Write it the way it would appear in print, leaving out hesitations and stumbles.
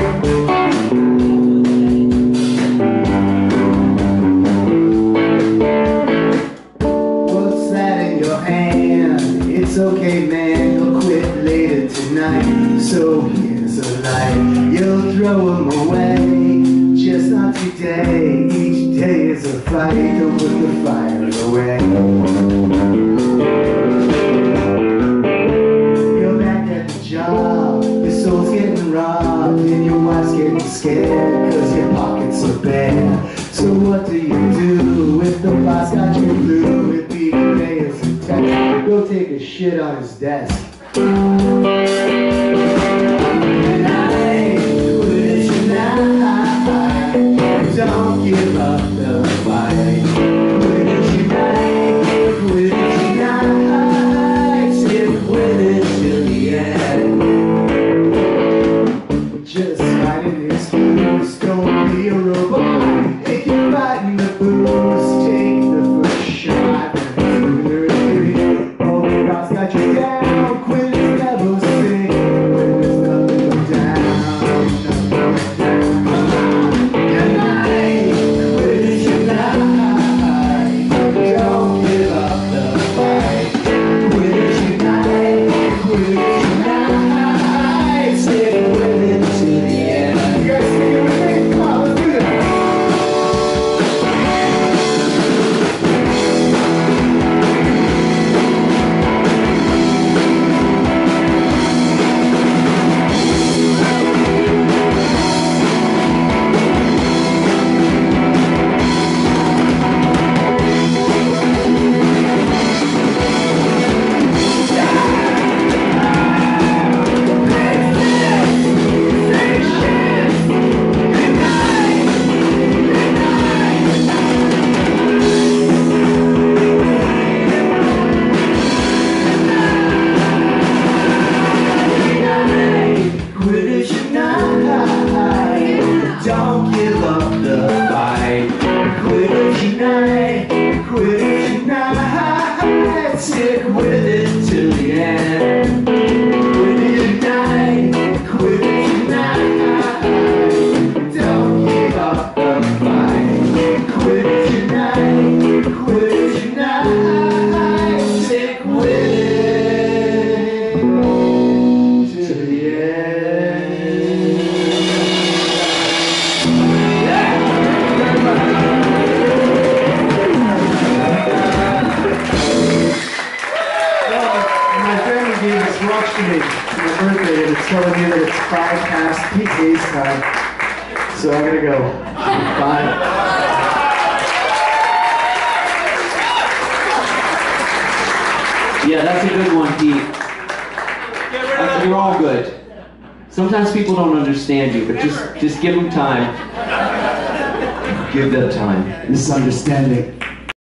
What's that in your hand? It's okay, man, you'll quit later tonight. So here's a light, you'll throw them away. Just not today, each day is a fight. Don't put the fire away. You're back at the job, your soul's getting robbed, and your wife's getting scared, cause your pockets are bare. So what do you do if the boss got you blue? If the day is a text, go take a shit on his desk. Don't give up the fight. Quit it tonight, quit it tonight. Stick with it till the end. Just find an excuse, don't be a robot. If you're fighting the booze, take the first shot. Oh, the boss got you down, quit it, never sing. When there's nothing down. Don't give up the fight. Quit it tonight, quit it tonight. Stick with it till the end. Quit it tonight, quit it tonight. Don't give up the fight. Quit it tonight, quit it tonight. Stick with it till the end. Watch to me for my birthday, and it's telling me that it's 5 past peak haze time. So I'm gonna go. Bye. Yeah, that's a good one, Pete. You're all good. Sometimes people don't understand you, but just give them time. Give them time. Misunderstanding.